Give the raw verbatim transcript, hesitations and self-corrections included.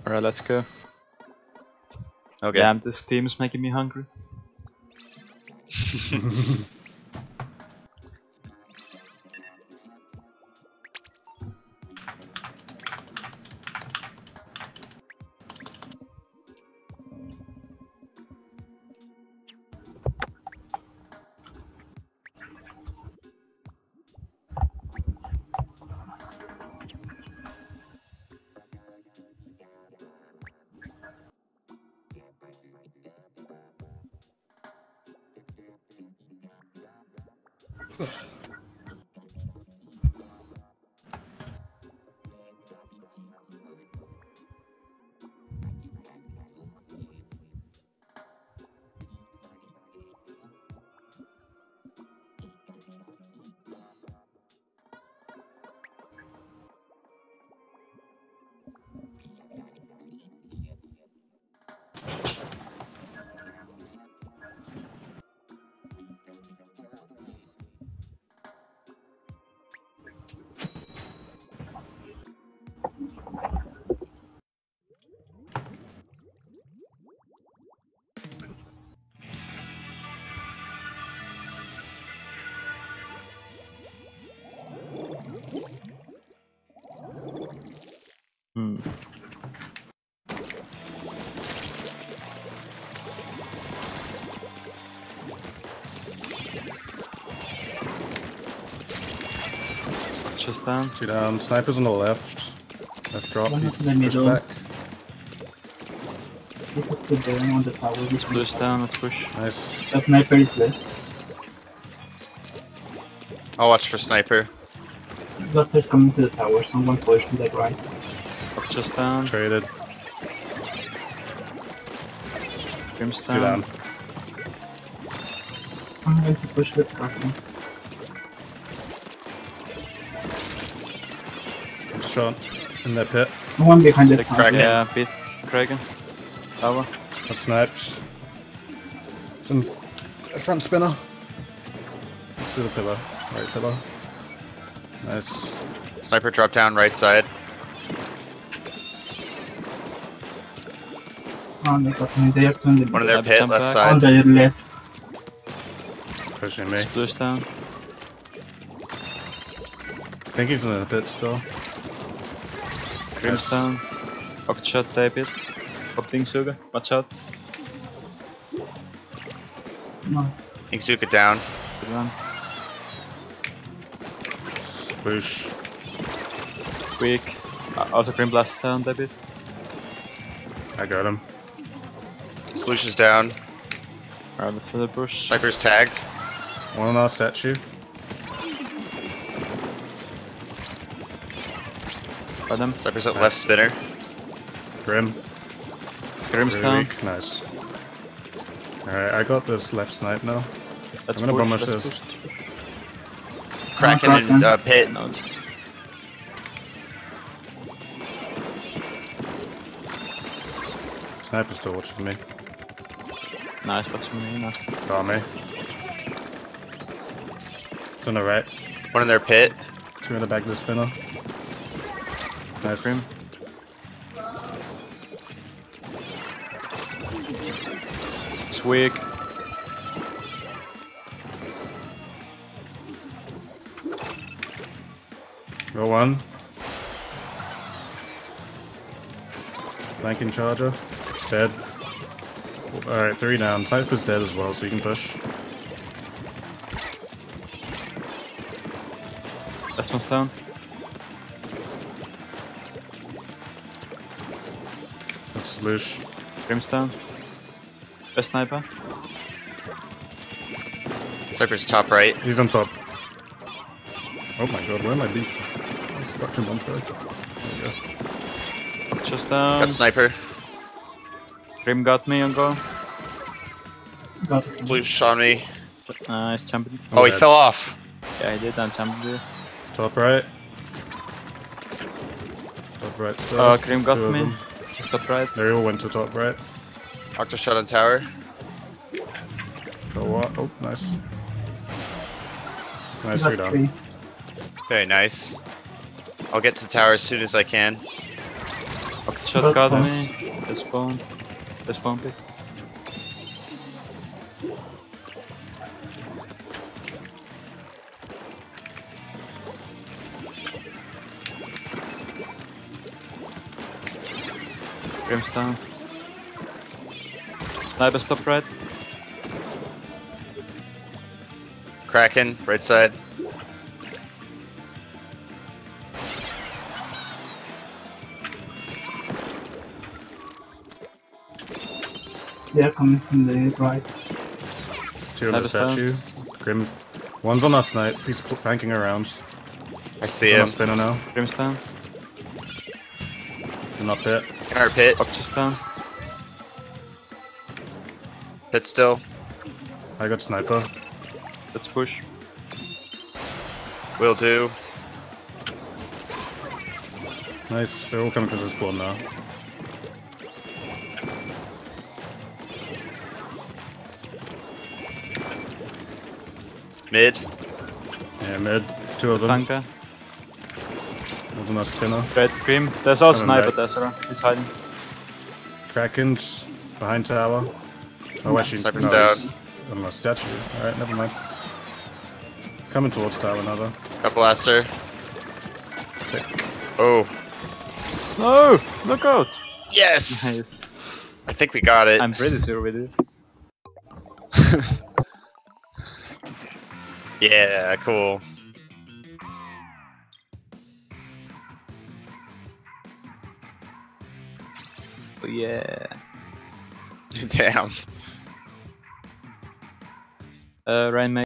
Alright, let's go. Okay. Damn, this team is making me hungry. Hmm. Just down. Two down. Snipers on the left. Left drop. One You up in the push middle. back. You have to go on the tower. This Push down, let's push. Nice. The sniper is left. I'll watch for sniper. Buster is coming to the tower. Someone push to that right. Just down. Traded. Grim's Two down. down. I'm going to push with Kraken. Shot in that pit. One behind the The tower. Kraken. Yeah, beat Kraken. Tower. Got snipes. Some front spinner. Let's do the pillar. Right pillar. Nice. Sniper drop down right side. On the Kraken. They have to on the One in their Left pit, jump left back. on side. the left. Pushing me. Push down. I think he's in the pit still. Grim's Nice. down. Pocket shot, tape it. Opting sugar. Watch out. No. Inkzuka down. Good one. Push. Quick. Uh, also Grim blast down, tape it. I got him. Sploosh is down. Alright, let's do the push. Sniper's tagged. One on our statue. Got them. Sniper's at left spinner. Grim. Grim's Very down. weak. Nice. Alright, I got this left snipe now. Let's I'm gonna push. bomb Let's this. push. Kraken Kraken. in uh, pit. No, it's- Sniper's still watching me. Nice, what's from me now? Got me. It's on the right. One in their pit. Two in the back of the spinner. Nice. Grim. It's weak. Got one. Flanking charger. Dead. Alright, three down. Sniper's dead as well, so you can push. Last one's down. That's Lush. Grim's down. Best sniper. Sniper's top right. He's on top. Oh my god, where am I beat? I'm stuck in one guy. There we go. Just down. Got sniper. Grim got me on go. Got it. Sploosh on me. Nice, champion. Oh, he dead. fell off. Yeah, he did, I'm champion. Top right. Top right still. Oh, Grim got Two of me. them. Just top right. They all went to top right. Octo shot on tower. Got what? Oh, nice. Nice, Got three down. three. Very nice. I'll get to tower as soon as I can. Shot But card on pass. me. The spawn. The spawn pit. Brimstone. Sniper stop right. Kraken, right side. They're coming from the right. Two on the Sniper stone. statue. Grim. One's on our snipe. He's pl- flanking around. I see He's on him. our spinner now. Brimstone. In our pit. In our pit. Octostone. Pit still. I got sniper. Let's push. Will do. Nice. They're all coming from the spawn now. Mid. Yeah, mid. Two of them. Tanka. One's on our spinner. Red cream. There's also Coming sniper back. Tessera. He's hiding. Kraken's behind tower. Oh, actually, Sniper's no, down. he's on our statue. Alright, never mind. Coming towards tower, another. Got blaster. Sick. Oh. No! Look out! Yes! Nice. I think we got it. I'm pretty sure we did. Yeah, cool. Oh yeah. Damn. Uh, Rainmaker.